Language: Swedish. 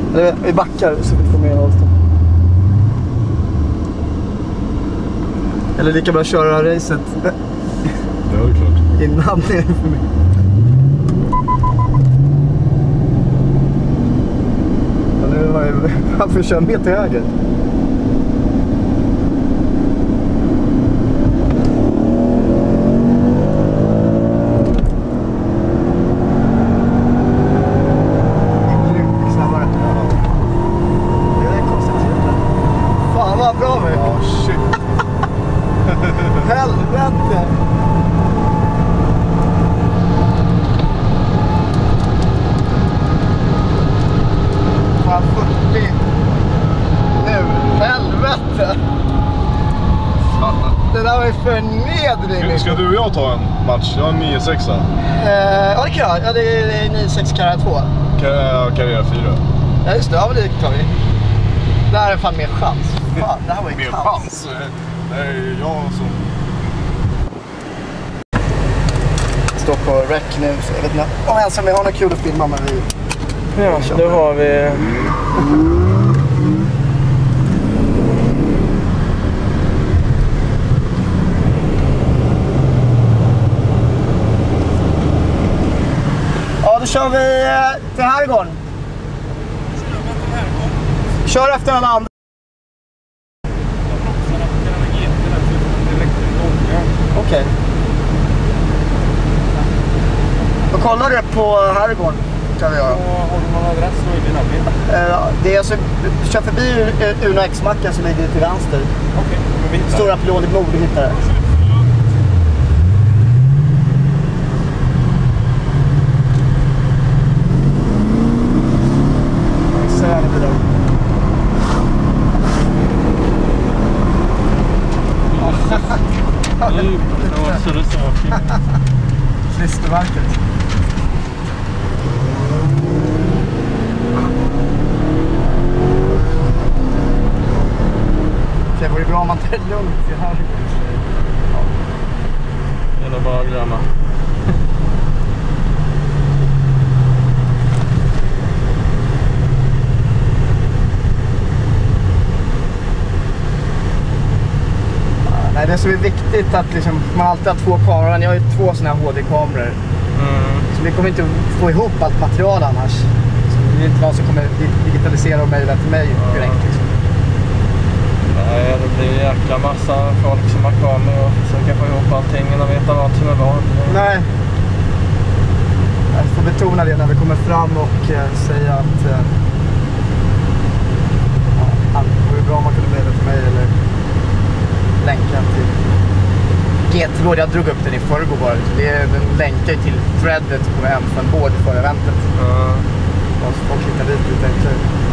Eller vi backar så vi får mer avstånd. Eller lika bra köra det här racet. Ja, det är klart. Innan det är för mig. Ja, nu har jag får köra mer till höger. Bra med. Oh shit. Helvete. Fan 40. Nu, helvete. Fan. Det där var ju förnedring. Ska du och jag ta en match? Jag har en 9-6. Ja, det kan jag. Ja, det är 9-6 karriär 2. Karriär 4. Ja, just det. Ja, men det tar vi. Det här är fan mer chans. Fan, det här var ju mer kaos. chans. Det är jag som... Står på rec nu. Jag vet inte om ens om vi har något kul att filma, men vi... Ja, då har vi... Ja, då kör vi till herrgården. Kör efter alla andra. Okej. Då kollar du på herrgården, kan vi göra. Har du någon adress så är det namnet? Det är alltså, kör förbi Uno X-mackan så ligger det till vänster. Okej. Stora Pylon i Blod, du hittar det. Så är det där. Så det saker. Klisterverket. Det vore bra om man tar det lugnt i här. Ja. Det är nog bara att glömma. Nej, det som är viktigt att liksom, man alltid har två kameror. Jag har ju 2 sådana här HD-kameror. Så vi kommer inte få ihop allt material annars. Så det är inte någon som kommer digitalisera och mejla till mig direkt. Liksom. Nej, det blir en jäkla massa folk som har kameror och försöker få ihop allting och veta vad som är vad. Nej. Jag får betona det när vi kommer fram och säga att det vore bra om man kunde mejla till mig eller länka till GT. Jag drog upp den i förrgår bara. Den länkar till threadet på M5 både för eventet. Och folk hittar dit lite enklare.